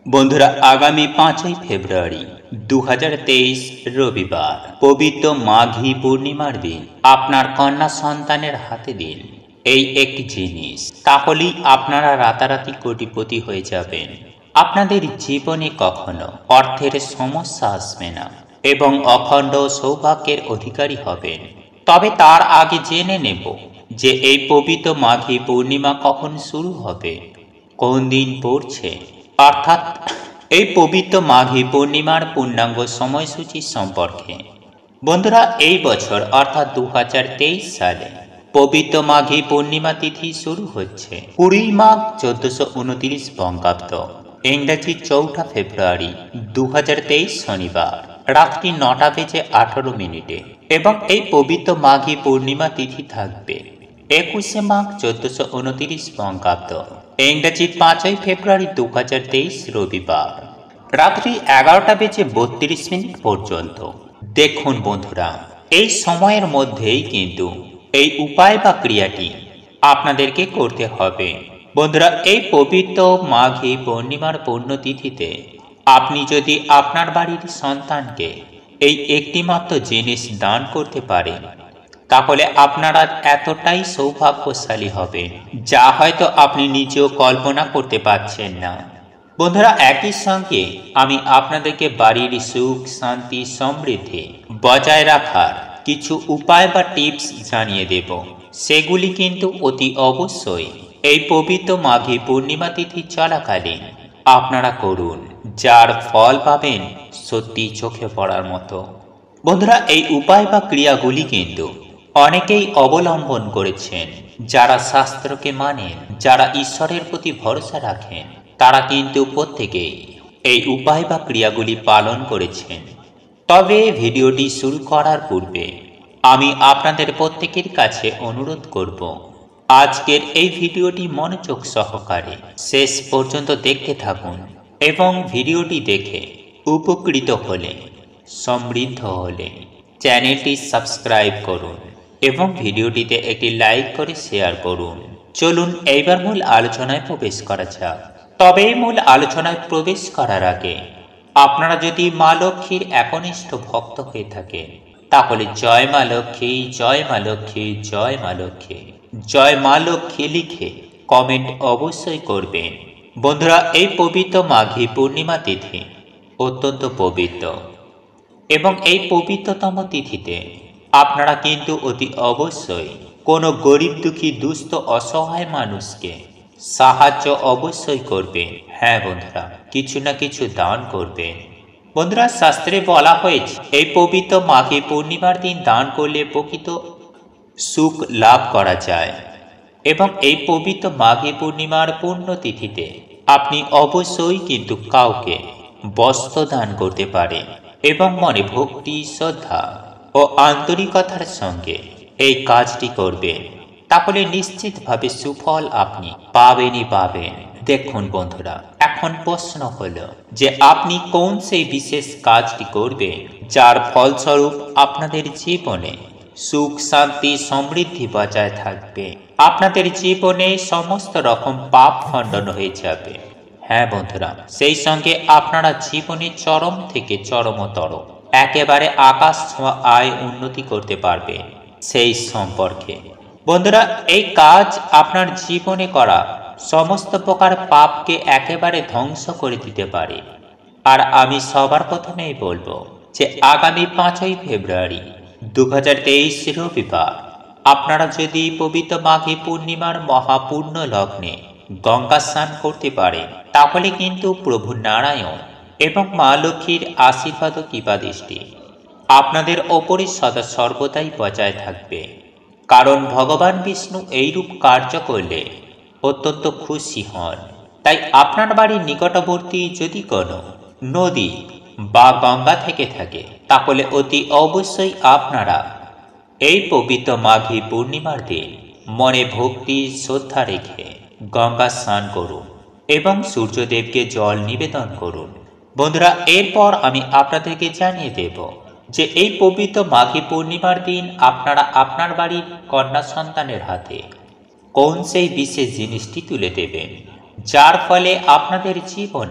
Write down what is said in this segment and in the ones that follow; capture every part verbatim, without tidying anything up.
বন্ধুরা, আগামী পাঁচই ফেব্রুয়ারি দু হাজার তেইশ রবিবার পবিত্র মাঘী পূর্ণিমার দিন আপনার কন্যা সন্তানের হাতে দিন এই একটি জিনিস, তাহলেই আপনারা রাতারাতি কোটিপতি হয়ে যাবেন। আপনাদের জীবনে কখনো অর্থের সমস্যা আসবে না এবং অখণ্ড সৌভাগ্যের অধিকারী হবেন। তবে তার আগে জেনে নেব যে এই পবিত্র মাঘী পূর্ণিমা কখন শুরু হবে, কোন দিন পড়ছে, অর্থাৎ এই পবিত্র মাঘী পূর্ণিমার পূর্ণাঙ্গ সময়সূচি সম্পর্কে। বন্ধুরা, এই বছর অর্থাৎ দু হাজার তেইশ সালে পবিত্র মাঘী পূর্ণিমা তিথি শুরু হচ্ছে কুড়ি মাঘ চোদ্দশো উনত্রিশ বঙ্গাব্দ, ইংরেজি চৌঠা ফেব্রুয়ারি দু হাজার তেইশ শনিবার রাত্রি নটা বেজে আঠারো মিনিটে এবং এই পবিত্র মাঘী পূর্ণিমা তিথি থাকবে একুশে মাঘ চোদ্দশো উনত্রিশ বঙ্গাব্দ, ইংরেজি পাঁচই ফেব্রুয়ারি দু হাজার তেইশ রবিবার রাত্রি এগারোটা বেজে বত্রিশ মিনিট পর্যন্ত। দেখুন বন্ধুরা, এই সময়ের মধ্যেই কিন্তু এই উপায় বা ক্রিয়াটি আপনাদেরকে করতে হবে। বন্ধুরা, এই পবিত্র মাঘী পূর্ণিমার পুণ্যতিথিতে আপনি যদি আপনার বাড়ির সন্তানকে এই একটিমাত্র জিনিস দান করতে পারেন, তাহলে আপনারা এতটাই সৌভাগ্যশালী হবেন যা হয়তো আপনি নিজেও কল্পনা করতে পারছেন না। বন্ধুরা, একই সঙ্গে আমি আপনাদেরকে বাড়ির সুখ শান্তি সমৃদ্ধি বজায় রাখার কিছু উপায় বা টিপস জানিয়ে দেব। সেগুলি কিন্তু অতি অবশ্যই এই পবিত্র মাঘী পূর্ণিমা তিথি চলাকালীন আপনারা করুন, যার ফল পাবেন সত্যি চোখে পড়ার মতো। বন্ধুরা, এই উপায় বা ক্রিয়াগুলি কিন্তু অনেকেই অবলম্বন করেছেন। যারা শাস্ত্রকে মানেন, যারা ঈশ্বরের প্রতি ভরসা রাখেন, তারা কিন্তু প্রত্যেকেই এই উপায় বা ক্রিয়াগুলি পালন করেছেন। তবে ভিডিওটি শুরু করার পূর্বে আমি আপনাদের প্রত্যেকের কাছে অনুরোধ করব, আজকের এই ভিডিওটি মনোযোগ সহকারে শেষ পর্যন্ত দেখতে থাকুন এবং ভিডিওটি দেখে উপকৃত হলে, সমৃদ্ধ হলে চ্যানেলটি সাবস্ক্রাইব করুন এবং ভিডিওটিতে একটি লাইক করে শেয়ার করুন। চলুন এইবার মূল আলোচনায় প্রবেশ করা যাক। তবে মূল আলোচনায় প্রবেশ করার আগে আপনারা যদি মা লক্ষ্মীর একনিষ্ঠ ভক্ত হয়ে থাকেন, তাহলে জয় মা লক্ষ্মী, জয় মা লক্ষ্মী, জয় মা লক্ষ্মী, জয় মা লক্ষ্মী লিখে কমেন্ট অবশ্যই করবেন। বন্ধুরা, এই পবিত্র মাঘী পূর্ণিমা তিথি অত্যন্ত পবিত্র এবং এই পবিত্রতম তিথিতে আপনারা কিন্তু অতি অবশ্যই কোনো গরিব দুঃখী দুস্থ অসহায় মানুষকে সাহায্য অবশ্যই করবেন। হ্যাঁ বন্ধুরা, কিছু না কিছু দান করবেন। বন্ধুরা, শাস্ত্রে বলা হয়েছে এই পবিত্র মাঘী পূর্ণিমার দিন দান করলে প্রকৃত সুখ লাভ করা যায় এবং এই পবিত্র মাঘী পূর্ণিমার পুণ্যতিথিতে আপনি অবশ্যই কিন্তু কাউকে বস্ত্র দান করতে পারেন এবং মনে ভক্তি, শ্রদ্ধা ও আন্তরিকতার সঙ্গে এই কাজটি করবেন, তাহলে নিশ্চিতভাবে সুফল আপনি পাবেনই পাবেন। দেখুন বন্ধুরা, এখন প্রশ্ন হলো যে আপনি কোন সেই বিশেষ কাজটি করবেন যার ফলস্বরূপ আপনাদের জীবনে সুখ শান্তি সমৃদ্ধি বজায় থাকবে, আপনাদের জীবনে সমস্ত রকম পাপ খণ্ডন হয়ে যাবে। হ্যাঁ বন্ধুরা, সেই সঙ্গে আপনারা জীবনে চরম থেকে চরমতর একেবারে আকাশ ছোঁয়া আয় উন্নতি করতে পারবে। সেই সম্পর্কে বন্ধুরা, এই কাজ আপনার জীবনে করা সমস্ত প্রকার পাপকে একেবারে ধ্বংস করে দিতে পারে। আর আমি সবার প্রথমেই বলবো যে আগামী পাঁচই ফেব্রুয়ারি দু হাজার তেইশ রবিবার আপনারা যদি পবিত্র মাঘী পূর্ণিমার মহাপূর্ণ লগ্নে গঙ্গা স্নান করতে পারেন, তাহলে কিন্তু প্রভু নারায়ণ এবং মা লক্ষ্মীর আশীর্বাদ ও কৃপাদৃষ্টি আপনাদের ওপরে সদা সর্বদাই বজায় থাকবে। কারণ ভগবান বিষ্ণু এইরূপ কার্য করলে অত্যন্ত খুশি হন। তাই আপনার বাড়ির নিকটবর্তী যদি কোনো নদী বা গঙ্গা থেকে থাকে, তাহলে অতি অবশ্যই আপনারা এই পবিত্র মাঘী পূর্ণিমার দিন মনে ভক্তি শ্রদ্ধা রেখে গঙ্গা স্নান করুন এবং সূর্যদেবকে জল নিবেদন করুন। বন্ধুরা, এরপর আমি আপনাদেরকে জানিয়ে দেব যে এই পবিত্র মাঘী পূর্ণিমার দিন আপনারা আপনার বাড়ির কন্যা সন্তানের হাতে কোন সেই বিশেষ জিনিসটি তুলে দেবেন, যার ফলে আপনাদের জীবনে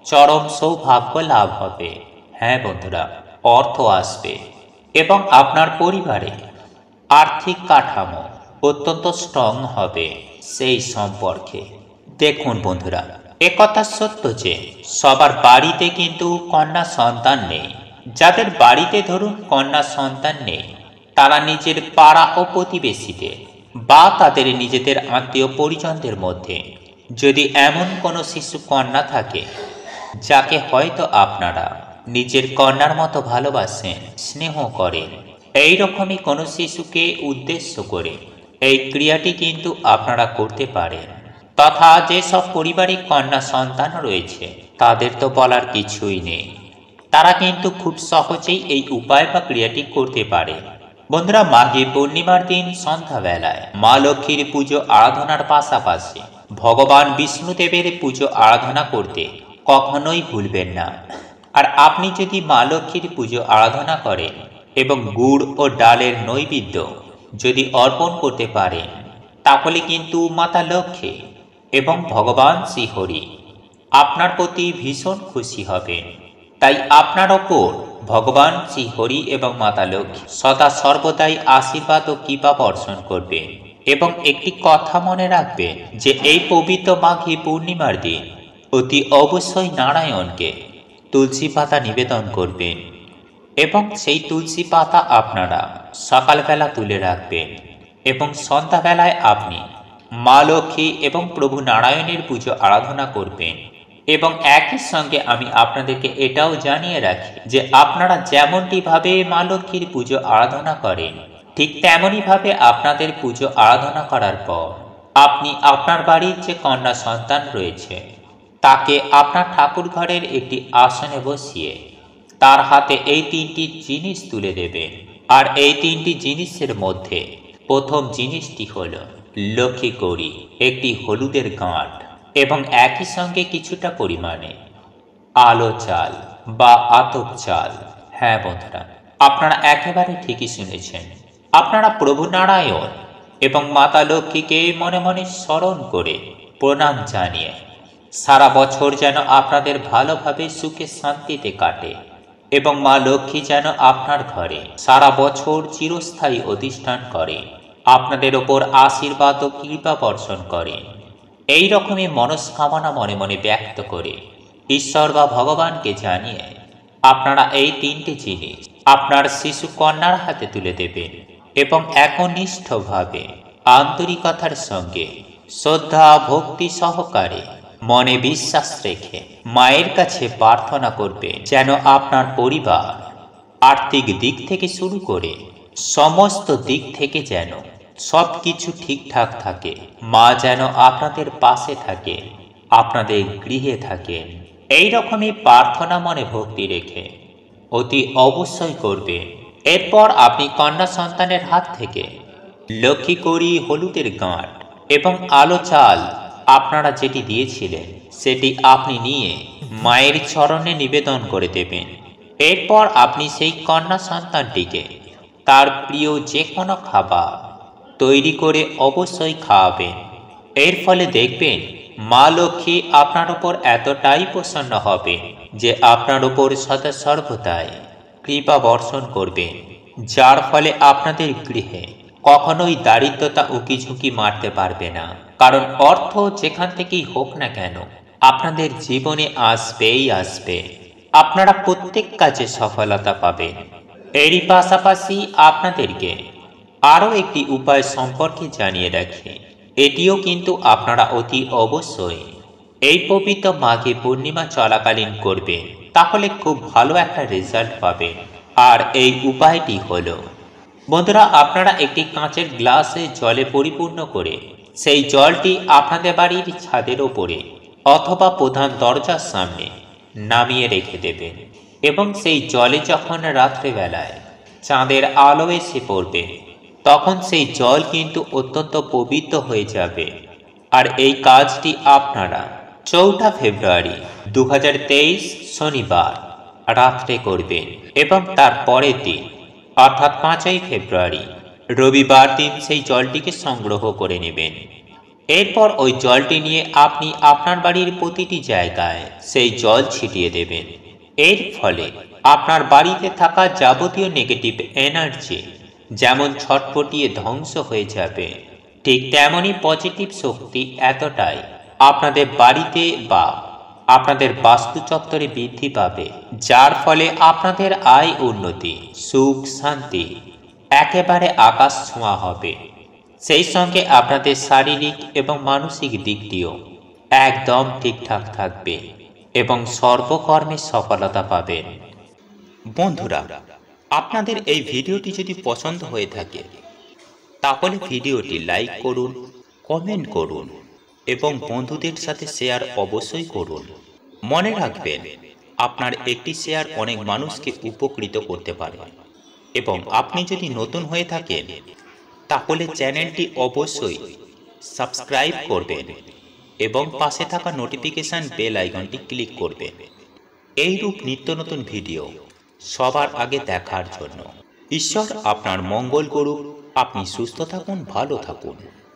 চরম সৌভাগ্য লাভ হবে। হ্যাঁ বন্ধুরা, অর্থ আসবে এবং আপনার পরিবারে আর্থিক কাঠামো অত্যন্ত স্ট্রং হবে। সেই সম্পর্কে দেখুন বন্ধুরা, একথা সত্য যে সবার বাড়িতে কিন্তু কন্যা সন্তান নেই। যাদের বাড়িতে ধরুন কন্যা সন্তান নেই, তারা নিজের পাড়া ও প্রতিবেশীদের বা তাদের নিজেদের আত্মীয় পরিজনদের মধ্যে যদি এমন কোনো শিশু কন্যা থাকে যাকে হয়তো আপনারা নিজের কন্যার মতো ভালোবাসেন, স্নেহ করেন, এই রকমই কোনো শিশুকে উদ্দেশ্য করে এই ক্রিয়াটি কিন্তু আপনারা করতে পারেন। তথা যেসব পরিবারে কন্যা সন্তান রয়েছে তাদের তো বলার কিছুই নেই, তারা কিন্তু খুব সহজেই এই উপায় বা ক্রিয়াটি করতে পারে। বন্ধুরা, মাঘী পূর্ণিমার দিন সন্ধ্যাবেলায় মা লক্ষ্মীর পুজো আরাধনার পাশাপাশি ভগবান বিষ্ণুদেবের পুজো আরাধনা করতে কখনোই ভুলবেন না। আর আপনি যদি মা লক্ষ্মীর পুজো আরাধনা করেন এবং গুড় ও ডালের নৈবেদ্য যদি অর্পণ করতে পারেন, তাহলে কিন্তু মাতা লক্ষ্মী এবং ভগবান শ্রীহরি আপনার প্রতি ভীষণ খুশি হবেন। তাই আপনার ওপর ভগবান শ্রীহরি এবং মাতা লক্ষ্মী সদা সর্বদাই আশীর্বাদ ও কৃপা বর্ষণ করবেন। এবং একটি কথা মনে রাখবেন যে এই পবিত্র মাঘী পূর্ণিমার দিন অতি অবশ্যই নারায়ণকে তুলসী পাতা নিবেদন করবেন এবং সেই তুলসী পাতা আপনারা সকালবেলা তুলে রাখবেন এবং সন্ধ্যাবেলায় আপনি মা লক্ষ্মী এবং প্রভু নারায়ণের পুজো আরাধনা করবেন। এবং একই সঙ্গে আমি আপনাদেরকে এটাও জানিয়ে রাখি যে আপনারা যেমনটি ভাবে মা লক্ষ্মীর পুজো আরাধনা করেন, ঠিক তেমনই ভাবে আপনাদের পুজো আরাধনা করার পর আপনি আপনার বাড়ির যে কন্যা সন্তান রয়েছে তাকে আপনার ঠাকুর ঘরের একটি আসনে বসিয়ে তার হাতে এই তিনটি জিনিস তুলে দেবেন। আর এই তিনটি জিনিসের মধ্যে প্রথম জিনিসটি হল লক্ষ্মী কড়ি, একটি হলুদের গাঁট এবং একই সঙ্গে কিছুটা পরিমাণে আলো চাল বা আতপ চাল। হ্যাঁ বন্ধুরা, আপনারা একেবারে ঠিকই শুনেছেন। আপনারা প্রভু নারায়ণ এবং মাতা লক্ষ্মীকে মনে মনে স্মরণ করে প্রণাম জানিয়ে সারা বছর যেন আপনাদের ভালোভাবে সুখে শান্তিতে কাটে এবং মা লক্ষ্মী যেন আপনার ঘরে সারা বছর চিরস্থায়ী অধিষ্ঠান করে, আপনাদের ওপর আশীর্বাদ ও কৃপা বর্ষণ করে, এই রকমই মনস্কামনা মনে মনে ব্যক্ত করে ঈশ্বর বা ভগবানকে জানিয়ে আপনারা এই তিনটি জিনিস আপনার শিশু কন্যার হাতে তুলে দেবেন এবং একনিষ্ঠভাবে আন্তরিকতার সঙ্গে শ্রদ্ধা ভক্তি সহকারে মনে বিশ্বাস রেখে মায়ের কাছে প্রার্থনা করবে যেন আপনার পরিবার আর্থিক দিক থেকে শুরু করে সমস্ত দিক থেকে যেন সব কিছু ঠিকঠাক থাকে, মা যেন আপনাদের পাশে থাকে, আপনাদের গৃহে থাকেন। এই রকমই প্রার্থনা মনে ভক্তি রেখে অতি অবশ্যই করবে। এরপর আপনি কন্যা সন্তানের হাত থেকে লক্ষ্মী কড়ি, হলুদের গাঁট এবং আলো চাল আপনারা যেটি দিয়েছিলেন সেটি আপনি নিয়ে মায়ের চরণে নিবেদন করে দেবেন। এরপর আপনি সেই কন্যা সন্তানটিকে তার প্রিয় যে কোনো খাবার তৈরি করে অবশ্যই খাওয়াবেন। এর ফলে দেখবেন মা লক্ষ্মী আপনার উপর এতটাই প্রসন্ন হবে যে আপনার উপর সদা সর্বদাই কৃপা বর্ষণ করবেন, যার ফলে আপনাদের গৃহে কখনোই দারিদ্রতা উকি ঝুঁকি মারতে পারবে না। কারণ অর্থ যেখান থেকেই হোক না কেন আপনাদের জীবনে আসবেই আসবে, আপনারা প্রত্যেক কাজে সফলতা পাবেন। এরই পাশাপাশি আপনাদেরকে আরও একটি উপায় সম্পর্কে জানিয়ে রাখি, এটিও কিন্তু আপনারা অতি অবশ্যই এই পবিত্র মাঘী পূর্ণিমা চলাকালীন করবেন, তাহলে খুব ভালো একটা রেজাল্ট পাবেন। আর এই উপায়টি হলো, বন্ধুরা, আপনারা একটি কাঁচের গ্লাসে জলে পরিপূর্ণ করে সেই জলটি আপনাদের বাড়ির ছাদের ওপরে অথবা প্রধান দরজার সামনে নামিয়ে রেখে দেবেন এবং সেই জলে যখন রাত্রেবেলায় চাঁদের আলো এসে পড়বে তখন সেই জল কিন্তু অত্যন্ত পবিত্র হয়ে যাবে। আর এই কাজটি আপনারা চৌঠা ফেব্রুয়ারি দু হাজার তেইশ শনিবার রাত্রে করবেন এবং তার পরের দিন অর্থাৎ পাঁচই ফেব্রুয়ারি রবিবার দিন সেই জলটিকে সংগ্রহ করে নেবেন। এরপর ওই জলটি নিয়ে আপনি আপনার বাড়ির প্রতিটি জায়গায় সেই জল ছিটিয়ে দেবেন। এর ফলে আপনার বাড়িতে থাকা যাবতীয় নেগেটিভ এনার্জি যেমন ছটফটিয়ে ধ্বংস হয়ে যাবে, ঠিক তেমনই পজিটিভ শক্তি এতটাই আপনাদের বাড়িতে বা আপনাদের বাস্তু চত্বরে বৃদ্ধি পাবে, যার ফলে আপনাদের আয় উন্নতি, সুখ শান্তি একেবারে আকাশ ছোঁয়া হবে। সেই সঙ্গে আপনাদের শারীরিক এবং মানসিক দিকটিও একদম ঠিকঠাক থাকবে এবং সর্বকর্মে সফলতা পাবেন। বন্ধুরা, আপনাদের এই ভিডিওটি যদি পছন্দ হয়ে থাকে তাহলে ভিডিওটি লাইক করুন, কমেন্ট করুন এবং বন্ধুদের সাথে শেয়ার অবশ্যই করুন। মনে রাখবেন, আপনার একটি শেয়ার অনেক মানুষকে উপকৃত করতে পারে। এবং আপনি যদি নতুন হয়ে থাকেন তাহলে চ্যানেলটি অবশ্যই সাবস্ক্রাইব করবেন এবং পাশে থাকা নোটিফিকেশন বেল আইকনটি ক্লিক করবেন এইরূপ নিত্য নতুন ভিডিও সবার আগে দেখার জন্য। ঈশ্বর আপনার মঙ্গল করুক। আপনি সুস্থ থাকুন, ভালো থাকুন।